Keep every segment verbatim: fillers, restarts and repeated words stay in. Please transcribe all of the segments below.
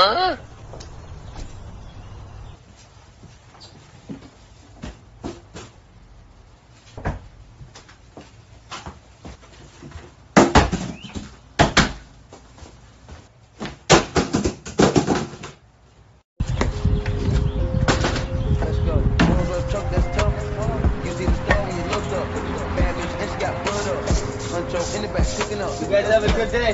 啊！ You guys have a good day.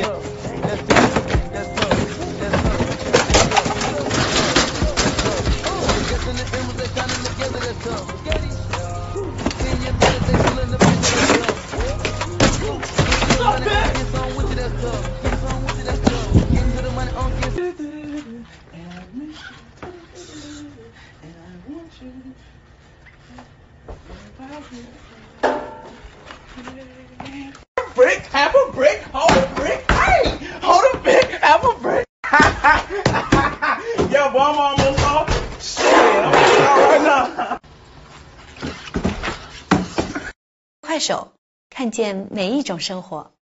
Brick, half a brick, hold a brick, hey, hold a brick, half a brick. Yo, boy, I'm almost off. Shit, I'm out right now. 快手，看见每一种生活。